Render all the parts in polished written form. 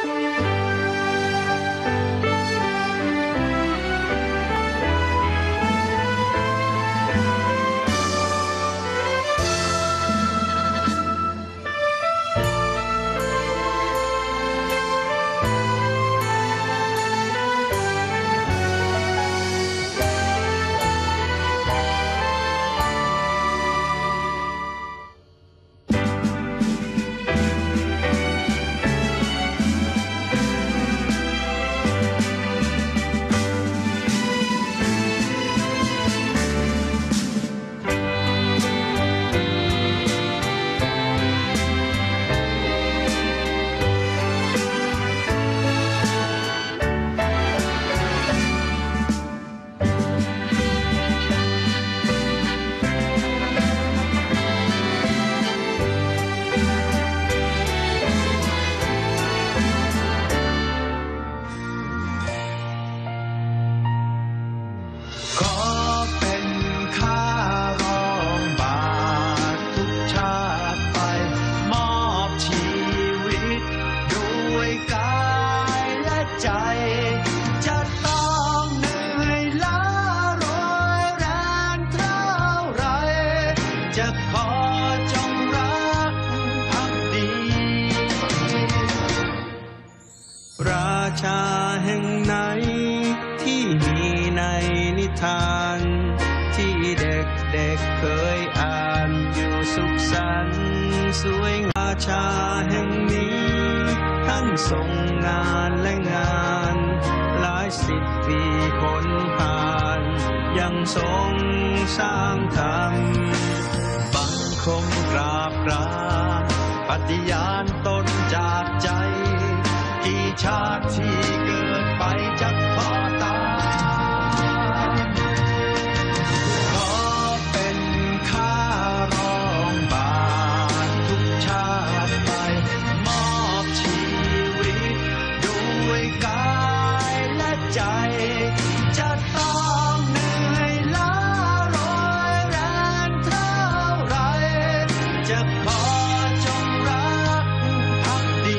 ราชาแห่งไหนที่มีในนิทานที่เด็กๆเคยอ่านอยู่สุขสันต์สวยงามราชาแห่งนี้ท่านทรงงานและงานหลายสิบปีพ้นผ่านยังทรงสร้างธรรมบังคมกราบกรานปฏิญาณตนจากใจกี่ชาติที่เกิดไปจะขอตามขอเป็นข้ารองบาททุกชาติไปมอบชีวิตด้วยกายและใจจะต้องเหนื่อยล้าร้อยแรงเท่าไรจะขอจงรักภักดี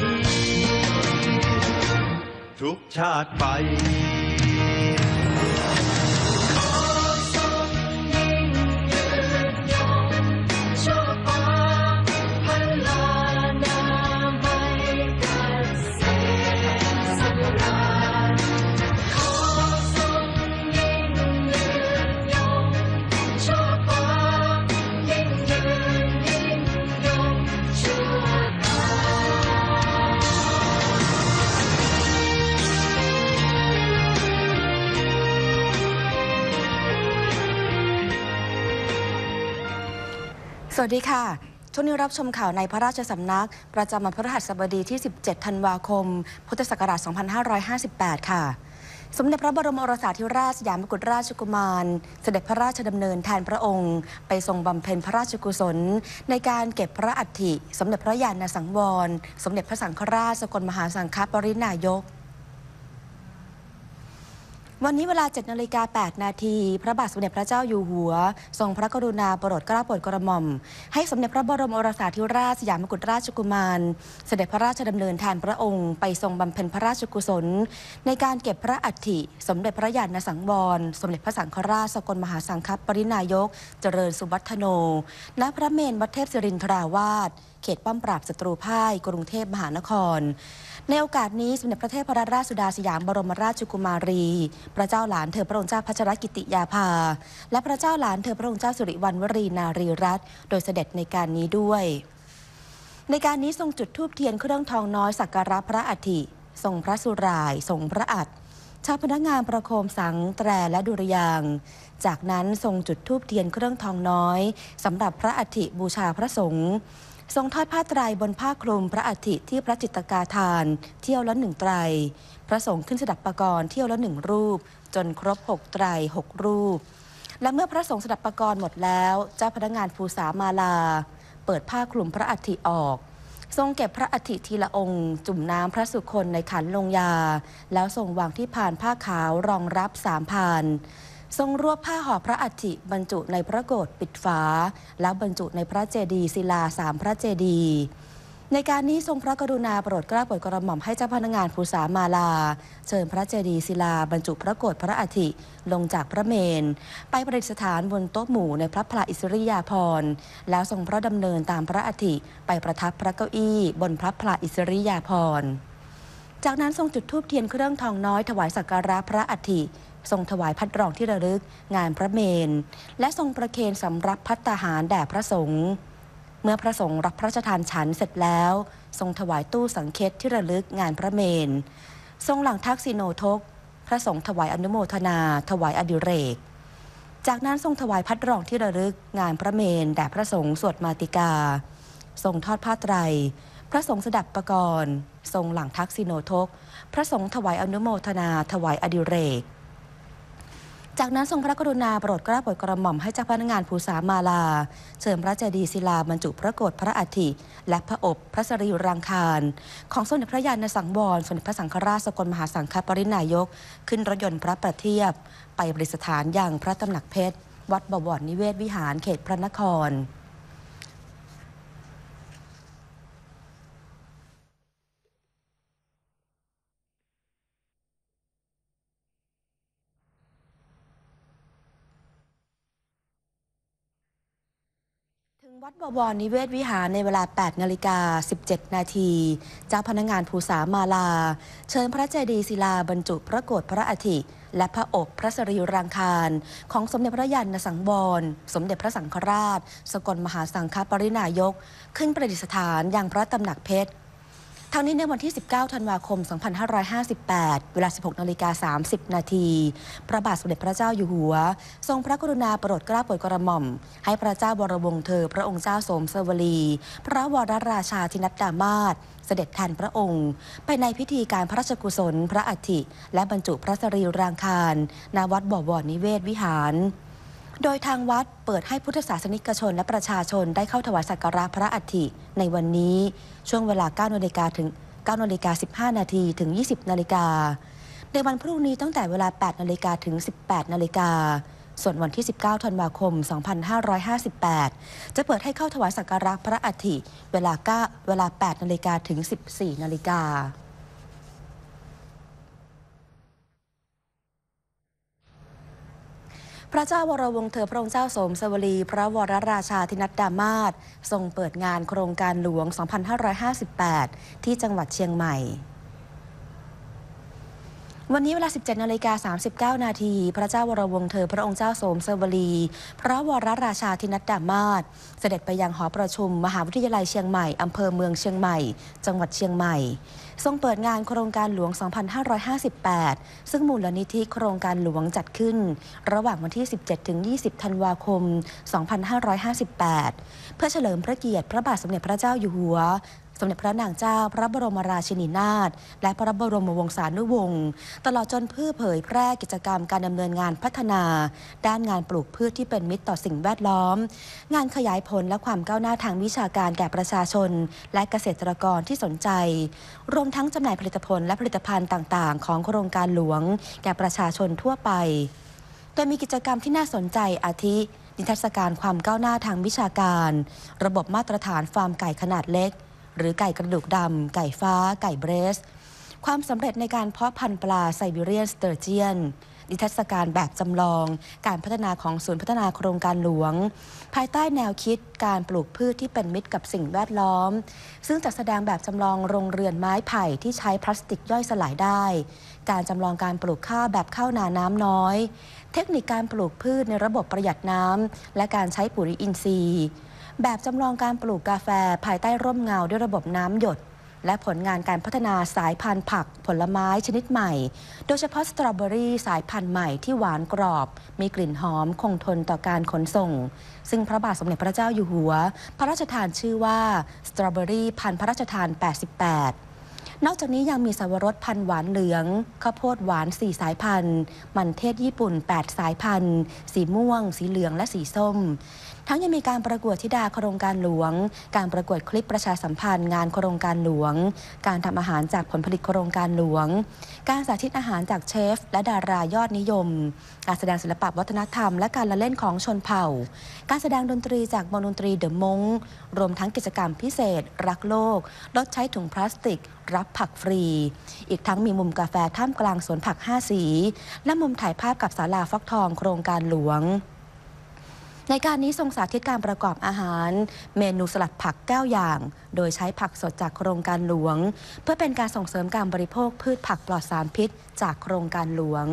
ทุกชาติไปสวัสดีค่ะช่วงนี้รับชมข่าวในพระราชสำนักประจำวันพฤหัสบดีที่ 17 ธันวาคม พุทธศักราช 2558 ค่ะ สมเด็จพระบรมโอรสาธิราชสยามกุฎราชกุมารเสด็จพระราชดำเนินแทนพระองค์ไปทรงบำเพ็ญพระราชกุศลในการเก็บพระอัฐิสมเด็จพระญาณสังวรสมเด็จพระสังฆราชสกลมหาสังฆปรินายกวันนี้เวลา 7:08 นาทีพระบาทสมเด็จพระเจ้าอยู่หัวทรงพระกรุณาโปรดเกล้าโปรดกระหม่อมให้สมเด็จพระบรมโอรสาธิราชสยามกุฎราชกุมารเสด็จพระราชดำเนินแทนพระองค์ไปทรงบำเพ็ญพระราชกุศลในการเก็บพระอัฐิสมเด็จพระญาณสังวรสมเด็จพระสังฆราชสกลมหาสังฆปรินายกเจริญสุวัฒโนณพระเมรุวัดเทพศิรินทราวาสเขตป้อมปราบศัตรูพ่ายกรุงเทพมหานครในโอกาสนี้สมเด็จพระเทพรัตนราชสุดาสยามบรมราชกุมารีพระเจ้าหลานเธอพระองค์เจ้าพัชรกิติยาภาและพระเจ้าหลานเธอพระองค์เจ้าสิริวัณวรีนารีรัตน์โดยเสด็จในการนี้ด้วยในการนี้ทรงจุดธูปเทียนเครื่องทองน้อยสักการะพระอัฐิทรงพระสุร่ายทรงพระอัฐเจ้าพนักงานประโคมสังแตรและดุริยางค์จากนั้นทรงจุดธูปเทียนเครื่องทองน้อยสำหรับพระอัฐิบูชาพระสงฆ์ทรงทอดผ้าไตรบนผ้าคลุมพระอัฐิที่พระจิตรกาทานเที่ยวละ1 ไตรพระสงฆ์ขึ้นสดับปกรณ์เที่ยวละ1 รูปจนครบ6 ไตร6 รูปและเมื่อพระสงฆ์สดับปกรณ์หมดแล้วเจ้าพนักงานภูษามาลาเปิดผ้าคลุมพระอัฐิออกทรงเก็บพระอัฐิทีละองค์จุ่มน้ำพระสุคนในขันลงยาแล้วทรงวางที่พานผ้าขาวรองรับ3 พานทรงรวบผ้าห่อพระอัฐิบรรจุในพระโกฐปิดฝาแล้วบรรจุในพระเจดีย์ศิลา3 พระเจดีย์ในการนี้ทรงพระกรุณาโปรดเกล้าโปรดกระหม่อมให้เจ้าพนักงานภูษามาลาเชิญพระเจดีย์ศิลาบรรจุพระโกฐพระอัฐิลงจากพระเมรุไปประดิษฐานบนโต๊ะหมู่ในพระพลาอิสริยาภรณ์แล้วทรงพระดำเนินตามพระอัฐิไปประทับพระเก้าอี้บนพระพลาอิสริยาภรณ์จากนั้นทรงจุดธูปเทียนเครื่องทองน้อยถวายสักการะพระอัฐิทรงถวายพัดรองที่ระลึกงานพระเมรุและทรงประเคนสำรับภัตตาหารแด่พระสงฆ์เมื่อพระสงฆ์รับพระราชทานฉันเสร็จแล้วทรงถวายตู้สังเฆตที่ระลึกงานพระเมรุทรงหลังทักษิโนทกพระสงฆ์ถวายอนุโมทนาถวายอดิเรกจากนั้นทรงถวายพัดรองที่ระลึกงานพระเมรุแด่พระสงฆ์สวดมาติกาทรงทอดผ้าไตรพระสงฆ์สดับประกรณ์ทรงหลังทักษิโนทกพระสงฆ์ถวายอนุโมทนาถวายอดิเรกจากนั้นทรงพระกรุณาโปรดเกล้าโปรดกระหม่อมให้เจ้าพนักงานภูษามาลาเชิญพระเจดีย์ศิลาบรรจุพระโกฐพระอัฐิและพระอบพระสรีรังคารของสมเด็จพระญาณสังวรสมเด็จพระสังฆราชสกลมหาสังฆปรินายกขึ้นรถยนต์พระประเทียบไปประดิษฐานยังพระตำหนักเพชรวัดบวรนิเวศวิหารเขตพระนครถึงวัดบวรนิเวศวิหารในเวลา 8:17 นาทีเจ้าพนักงานภูษามาลาเชิญพระเจดีย์ศิลาบรรจุพระโกฐพระอัฐิและพระอบพระสรีรังคารของสมเด็จพระญาณสังวรสมเด็จพระสังฆราชสกลมหาสังฆปรินายกขึ้นประดิษฐานยังพระตำหนักเพชรทั้งนี้ในวันที่ 19 ธันวาคม 2558 เวลา 16:30 นาทีพระบาทสมเด็จพระเจ้าอยู่หัวทรงพระกรุณาโปรดเกล้าโปรดกระหม่อมให้พระเจ้าวรวงศ์เธอพระองค์เจ้าสมสวลีพระวรราชาธินัดดามาศเสด็จแทนพระองค์ไปในพิธีการพระราชกุศลพระอัฐิและบรรจุพระสรีรังคารณวัดบวรนิเวศวิหารโดยทางวัดเปิดให้พุทธศาสนิกชนและประชาชนได้เข้าถวายสักการะพระอัฐิในวันนี้ช่วงเวลา 9:00 นถึง 9:15 นาทีถึง 20:00 นในวันพรุ่งนี้ตั้งแต่เวลา 8:00 นถึง 18:00 นส่วนวันที่ 19 ธันวาคม 2558 จะเปิดให้เข้าถวายสักการะพระอัฐิเวลา 8:00 นถึง 14:00 นพระเจ้าวรวงศ์เธอพระองค์เจ้าสมสวลีพระวรราชาธินัดดามาศทรงเปิดงานโครงการหลวง 2558 ที่จังหวัดเชียงใหม่วันนี้เวลา 17:39 นาทีพระเจ้าวรวงศ์เธอพระองค์เจ้าสมสวลีพระวรราชาธินัดดามาศเสด็จไปยังหอประชุมมหาวิทยาลัยเชียงใหม่อำเภอเมืองเชียงใหม่จังหวัดเชียงใหม่ทรงเปิดงานโครงการหลวง 2558 ซึ่งมูลนิธิโครงการหลวงจัดขึ้นระหว่างวันที่ 17-20 ธันวาคม 2558 เพื่อเฉลิมพระเกียรติพระบาทสมเด็จพระเจ้าอยู่หัวสมเด็จพระนางเจ้าพระบรมราชินีนาถและพระบรมวงศานุวงศ์ตลอดจนเพื่อเผยแพร่กิจกรรมการดำเนินงานพัฒนาด้านงานปลูกพืชที่เป็นมิตรต่อสิ่งแวดล้อมงานขยายผลและความก้าวหน้าทางวิชาการแก่ประชาชนและเกษตรกรที่สนใจรวมทั้งจำหน่ายผลิตผลและผลิตภัณฑ์ต่างๆของโครงการหลวงแก่ประชาชนทั่วไปโดยมีกิจกรรมที่น่าสนใจอาทินิทรรศการความก้าวหน้าทางวิชาการระบบมาตรฐานฟาร์มไก่ขนาดเล็กหรือไก่กระดูกดำไก่ฟ้าไก่เบรสความสำเร็จในการเพาะพันธุ์ปลาไซบีเรียนสเตอร์เจียนนิทรรศการแบบจำลองการพัฒนาของศูนย์พัฒนาโครงการหลวงภายใต้แนวคิดการปลูกพืชที่เป็นมิตรกับสิ่งแวดล้อมซึ่งจัดแสดงแบบจำลองโรงเรือนไม้ไผ่ที่ใช้พลาสติกย่อยสลายได้การจำลองการปลูกข้าวแบบข้าวนาน้ำน้อยเทคนิคการปลูกพืชในระบบประหยัดน้ำและการใช้ปุ๋ยอินทรีย์แบบจำลองการปลูกกาแฟภายใต้ร่มเงาด้วยระบบน้ำหยดและผลงานการพัฒนาสายพันธุ์ผักผลไม้ชนิดใหม่โดยเฉพาะสตรอเบอรี่สายพันธุ์ใหม่ที่หวานกรอบมีกลิ่นหอมคงทนต่อการขนส่งซึ่งพระบาทสมเด็จพระเจ้าอยู่หัวพระราชทานชื่อว่าสตรอเบอรี่พันธุ์พระราชทาน 88นอกจากนี้ยังมีสับปะรดพันธุ์หวานเหลืองข้าวโพดหวาน4สายพันธุ์มันเทศญี่ปุ่น8สายพันธุ์สีม่วงสีเหลืองและสีส้มทั้งยังมีการประกวดธิดาโครงการหลวงการประกวดคลิปประชาสัมพันธ์งานโครงการหลวงการทำอาหารจากผลผลิตโครงการหลวงการสาธิตอาหารจากเชฟและดารายอดนิยมการแสดงศิลปะวัฒนธรรมและการละเล่นของชนเผ่าการแสดงดนตรีจากวงดนตรีเดอะมงรวมทั้งกิจกรรมพิเศษรักโลกลดใช้ถุงพลาสติกรับผักฟรีอีกทั้งมีมุมกาแฟท่ามกลางสวนผัก5สีและมุมถ่ายภาพกับศาลาฟักทองโครงการหลวงในการนี้ทรงสาธิตการประกอบอาหารเมนูสลัดผัก9อย่างโดยใช้ผักสดจากโครงการหลวงเพื่อเป็นการส่งเสริมการบริโภคพืชผักปลอดสารพิษจากโครงการหลวง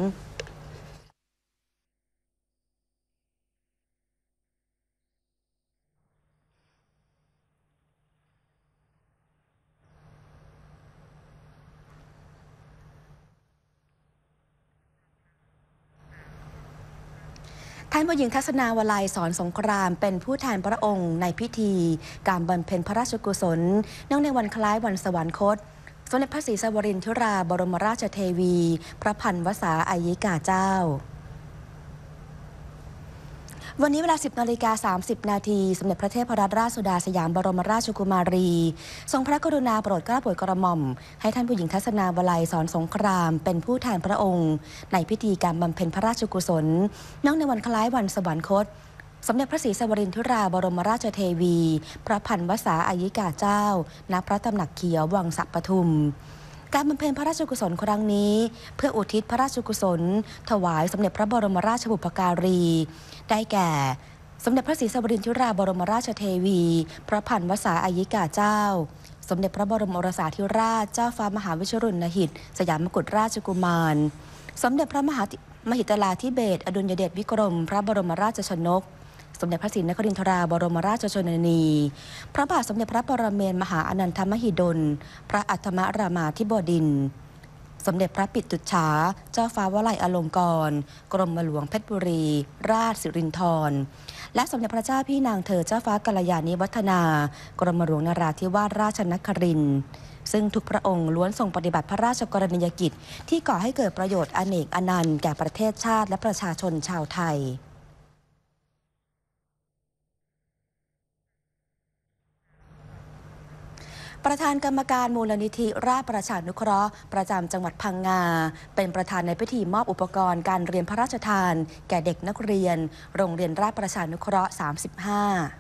ท่านผู้หญิงทัศนาวลัยสอนสงครามเป็นผู้แทนพระองค์ในพิธีการบำเพ็ญพระราชกุศลเนื่องในวันคล้ายวันสวรรคตสมเด็จพระศรีสวรินทราบรมราชเทวีพระพันวษาอัยยิกาเจ้าวันนี้เวลา 10:30 นาทีสมเด็จพระเทพรัตนราชสุดาสยามบรมราชกุมารีทรงพระกรุณาโปรดเกล้าโปรดกระหม่อมให้ท่านผู้หญิงทัศนาวลัยสอนสงครามเป็นผู้แทนพระองค์ในพิธีการบำเพ็ญพระราชกุศลเนื่องในวันคล้ายวันสวรรคตสมเด็จพระศรีสวรินทราบรมราชเทวีพระพันวษาอัยยิกาเจ้าณพระตำหนักเขียววังสะปทุมการบำเพ็ญพระราชกุศลครั้งนี้เพื่ออุทิศพระราชกุศลถวายสมเด็จพระบรมราชบุพการีได้แก่สมเด็จพระศรีสวรินทราบรมราชเทวีพระพันวษาอัยยิกาเจ้าสมเด็จพระบรมโอรสาธิราชเจ้าฟ้ามหาวิชิรุณหิตสยามกุฎราชกุมารสมเด็จพระมหิตลาธิเบศรอดุลยเดชวิกรมพระบรมราชชนกสมเด็จพระศรีนครินทราบรมราชชนนีพระบาทสมเด็จพระปรเมนมหาอนันทมหิดลพระอัฏฐมรามาธิบดินทร์สมเด็จพระปิตุฉาเจ้าฟ้าวลัยอลงกรณ์กรมหลวงเพชรบุรีราชสิรินธรและสมเด็จพระเจ้าพี่นางเธอเจ้าฟ้ากัลยาณิวัฒนากรมหลวงนราธิวาสราชนครินทร์ซึ่งทุกพระองค์ล้วนทรงปฏิบัติพระราชกรณียกิจที่ก่อให้เกิดประโยชน์อเนกอนันต์แก่ประเทศชาติและประชาชนชาวไทยประธานกรรมการมูลนิธิราชประชานุเคราะห์ประจำจังหวัดพังงาเป็นประธานในพิธีมอบอุปกรณ์การเรียนพระราชทานแก่เด็กนักเรียนโรงเรียนราชประชานุเคราะห์ 35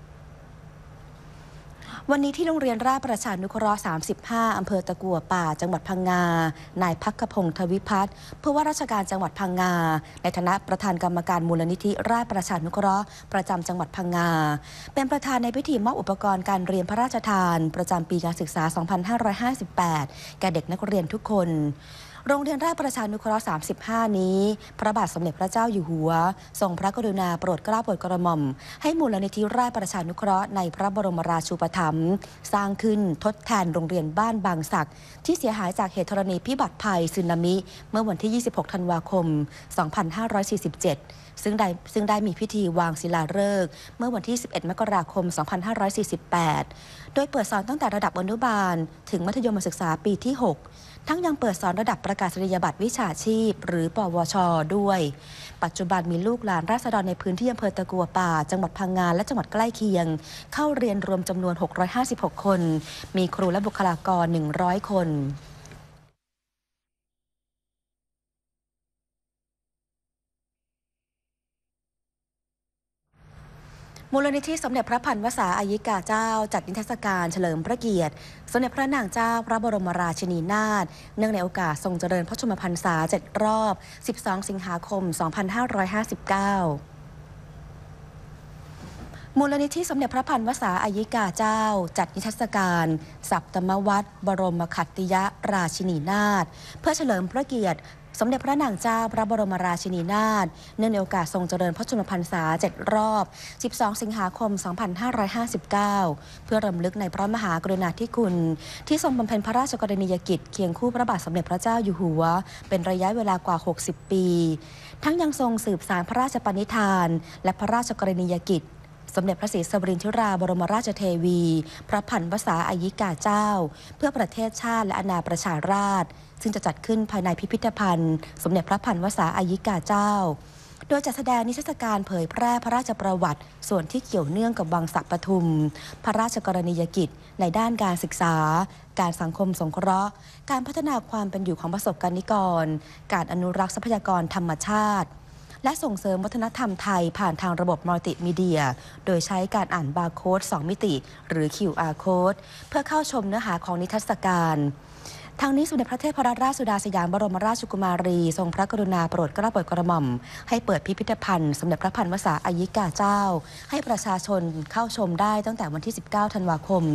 วันนี้ที่โรงเรียนราชประชานุเคราะห์ 35 อำเภอตะกั่วป่าจังหวัดพังงานายภักพงศ์ทวิพัฒน์ผู้ว่าราชการจังหวัดพังงาในฐานะประธานกรรมการมูลนิธิราชประชานุเคราะห์ประจำจังหวัดพังงาเป็นประธานในพิธีมอบอุปกรณ์การเรียนพระราชทานประจำปีการศึกษา 2558 แก่เด็กนักเรียนทุกคนโรงเรียนราชประชานุเคราะห์ 35 นี้พระบาทสมเด็จพระเจ้าอยู่หัวทรงพระกรุณาโปรดเกล้าโปรดกระหม่อมให้มูลนิธิราชประชานุเคราะห์ในพระบรมราชูปถัมภ์สร้างขึ้นทดแทนโรงเรียนบ้านบางสักที่เสียหายจากเหตุธรณีพิบัติภัยสึนามิเมื่อวันที่ 26 ธันวาคม 2547 ซึ่งได้มีพิธีวางศิลาฤกษ์เมื่อวันที่ 11 มกราคม 2548 โดยเปิดสอนตั้งแต่ระดับอนุบาลถึงมัธยมศึกษาปีที่ 6ทั้งยังเปิดสอนระดับประกาศนียบัตรวิชาชีพหรือปวช.ด้วยปัจจุบันมีลูกหลานราษฎรในพื้นที่อำเภอตะกั่วป่าจังหวัดพังงาและจังหวัดใกล้เคียงเข้าเรียนรวมจำนวน 656 คนมีครูและบุคลากร 100 คนมูลนิธิสมเด็จพระพันวษาอัยยิกาเจ้าจัดนิทรรศการเฉลิมพระเกียรติสมเด็จพระนางเจ้าพระบรมราชินีนาถเนื่องในโอกาสทรงเจริญพระชนมพรรษา7 รอบ 12 สิงหาคม 2559มูลนิธิสมเด็จพระพันวษาอัยยิกาเจ้าจัดนิทรรศการสัปตมวัตรบรมขัตติยราชินีนาถเพื่อเฉลิมพระเกียรติสมเด็จพระนางเจ้าพระบรมราชินีนาถเนื่องในโอกาสทรงเจริญพระชนมพรรษา7 รอบ 12 สิงหาคม 2559 เพื่อรำลึกในพระมหากรุณาธิคุณที่ทรงบำเพ็ญพระราชกรณียกิจเคียงคู่พระบาทสมเด็จพระเจ้าอยู่หัวเป็นระยะเวลากว่า 60 ปี ทั้งยังทรงสืบสานพระราชปณิธานและพระราชกรณียกิจสมเด็จพระศรีสวรินทราบรมราชเทวีพระพันวษาอัยยิกาเจ้าเพื่อประเทศชาติและอาณาประชาราษฎร์ซึ่งจะจัดขึ้นภายในพิพิธภัณฑ์สมเด็จพระพันวษาอัยยิกาเจ้าโดยจัดแสดงนิทรรศการเผยแพร่พระราชประวัติส่วนที่เกี่ยวเนื่องกับวังสักปทุมพระราชกรณียกิจในด้านการศึกษาการสังคมสงเคราะห์การพัฒนาความเป็นอยู่ของประสบกนิกรการอนุรักษ์ทรัพยากรธรรมชาติและส่งเสริมวัฒนธรรมไทยผ่านทางระบบมัลติมีเดียโดยใช้การอ่านบาร์โค้ด2มิติหรือ QR Code เพื่อเข้าชมเนื้อหาของนิทรรศการทางนี้สมเด็จพระเทพรัตนราชสุดาสยามบรมราชกุมารีทรงพระกรุณาโปรดเกล้าโปรดกระหม่อมให้เปิดพิพิธภัณฑ์สมเด็จพระพันวษาอายิกาเจ้าให้ประชาชนเข้าชมได้ตั้งแต่วันที่ 19 ธันวาคม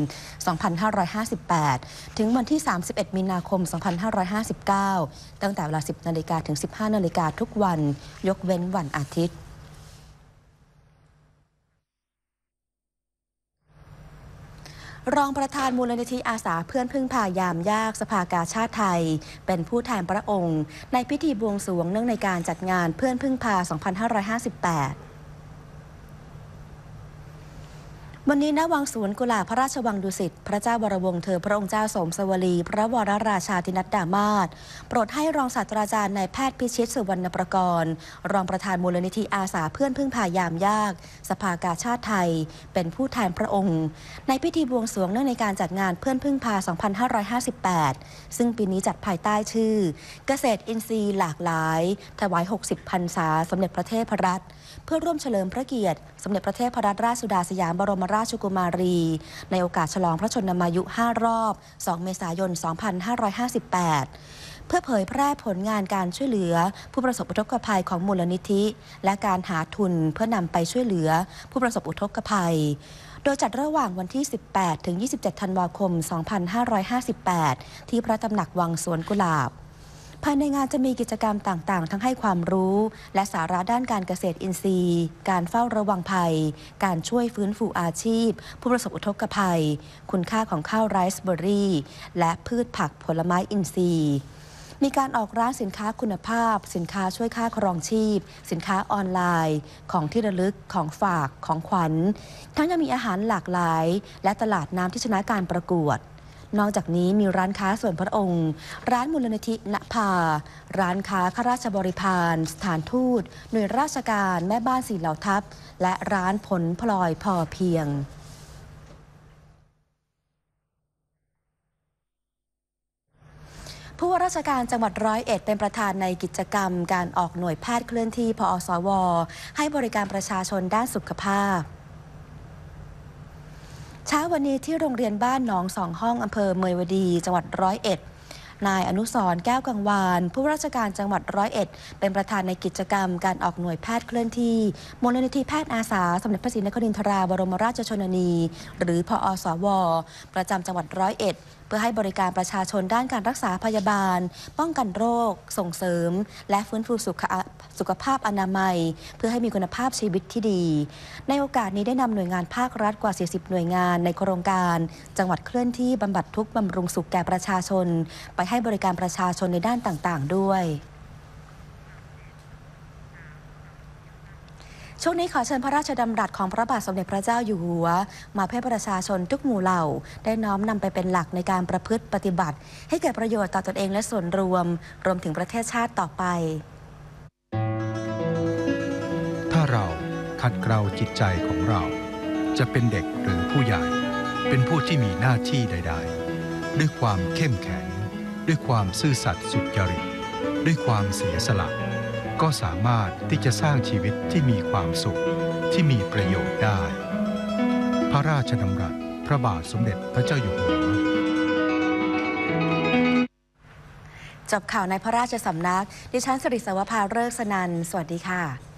2558 ถึงวันที่ 31 มีนาคม 2559 ตั้งแต่เวลา 10 นาฬิกาถึง 15 นาฬิกาทุกวันยกเว้นวันอาทิตย์รองประธานมูลนิธิอาสาเพื่อนพึ่งพายามยากสภากาชาติไทยเป็นผู้แทนพระองค์ในพิธีบวงสรวงเนื่องในการจัดงานเพื่อนพึ่งพา 2558 วันนี้ณวังสวนกุหลาบพระราชวังดุสิตพระเจ้าวรวงศ์เธอพระองค์เจ้าสมสวลีพระวรราชาธินัดดามาศโปรดให้รองศาสตราจารย์นายแพทย์พิชิตสุวรรณประกรณ์รองประธานมูลนิธิอาสาเพื่อนพึ่งพายามยากสภากาชาติไทยเป็นผู้แทนพระองค์ในพิธีบวงสรวงเนื่องในการจัดงานเพื่อนพึ่งพา 2558 ซึ่งปีนี้จัดภายใต้ชื่อเกษตรอินทรีย์หลากหลายถวาย 60 พรรษาสมเด็จพระเทพรัตน์เพื่อร่วมเฉลิมพระเกียรติสมเด็จพระเทพรัตนราชสุดาสยามบรมราชกุมารีในโอกาสฉลองพระชนมายุ 5 รอบ 2 เมษายน 2558 เพื่อเผยแพร่ผลงานการช่วยเหลือผู้ประสบอุทกภัยของมูลนิธิและการหาทุนเพื่อนำไปช่วยเหลือผู้ประสบอุทกภัยโดยจัดระหว่างวันที่ 18 ถึง 27 ธันวาคม 2558 ที่พระตำหนักวังสวนกุหลาบภายในงานจะมีกิจกรรมต่างๆทั้งให้ความรู้และสาระด้านการเกษตรอินทรีย์การเฝ้าระวังภัยการช่วยฟื้นฟูอาชีพผู้ประสบอุทกภัยคุณค่าของข้าวไรซ์เบอร์รี่และพืชผักผลไม้อินทรีย์มีการออกร้านสินค้าคุณภาพสินค้าช่วยค่าครองชีพสินค้าออนไลน์ของที่ระลึกของฝากของขวัญทั้งยังมีอาหารหลากหลายและตลาดน้ำที่ชนะการประกวดนอกจากนี้มีร้านค้าส่วนพระองค์ร้านมูลนิธิณภาร้านค้าข้าราชบริพารสถานทูตหน่วยราชการแม่บ้านสี่เหล่าทัพและร้านผลพลอยพอเพียงผู้ว่าราชการจังหวัด101เป็นประธานในกิจกรรมการออกหน่วยแพทย์เคลื่อนที่พอสวให้บริการประชาชนด้านสุขภาพเช้าวันนี้ที่โรงเรียนบ้านหนองสองห้องอำเภอเมยวดีจังหวัด101นายอนุสรณ์แก้วกังวานผู้ราชการจังหวัด101เป็นประธานในกิจกรรมการออกหน่วยแพทย์เคลื่อนที่มูลนิธิแพทย์อาสาสมเด็จพระศรีนครินทราบรมราชชนนีหรือพอสวประจำจังหวัด101เพื่อให้บริการประชาชนด้านการรักษาพยาบาลป้องกันโรคส่งเสริมและฟื้นฟูสุขภาพอนามัยเพื่อให้มีคุณภาพชีวิตที่ดีในโอกาสนี้ได้นำหน่วยงานภาครัฐกว่า40หน่วยงานในโครงการจังหวัดเคลื่อนที่บำบัดทุกข์บำรุงสุขแก่ประชาชนไปให้บริการประชาชนในด้านต่างๆด้วยช่วงนี้ขอเชิญพระราชดำรัสของพระบาทสมเด็จพระเจ้าอยู่หัวมาเพื่อประชาชนทุกหมู่เหล่าได้น้อมนำไปเป็นหลักในการประพฤติปฏิบัติให้เกิดประโยชน์ต่อตนเองและส่วนรวมถึงประเทศชาติต่อไปถ้าเราขัดเกลาจิตใจของเราจะเป็นเด็กหรือผู้ใหญ่เป็นผู้ที่มีหน้าที่ใดๆด้วยความเข้มแข็งด้วยความซื่อสัตย์สุจริตด้วยความเสียสละก็สามารถที่จะสร้างชีวิตที่มีความสุขที่มีประโยชน์ได้พระราชดำรัสพระบาทสมเด็จพระเจ้าอยู่หัวจบข่าวในพระราชสำนักดิฉันสิริสวภาฤกษ์สนันท์สวัสดีค่ะ